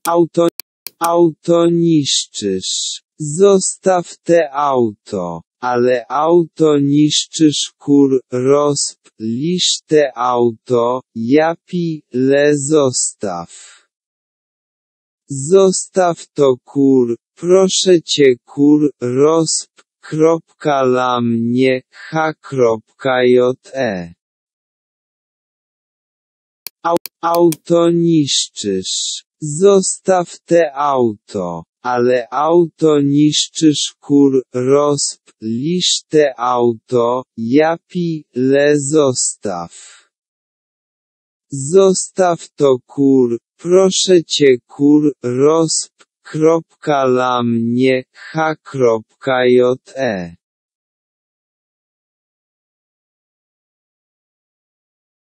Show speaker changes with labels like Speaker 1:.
Speaker 1: Auto, auto niszczysz. Zostaw te auto. Ale auto niszczysz lisz te auto, le zostaw. Zostaw to proszę cię la mnie je. Auto niszczysz. Zostaw te auto. Ale auto niszczysz lisz te auto, le zostaw. Zostaw to proszę cię la mnie je.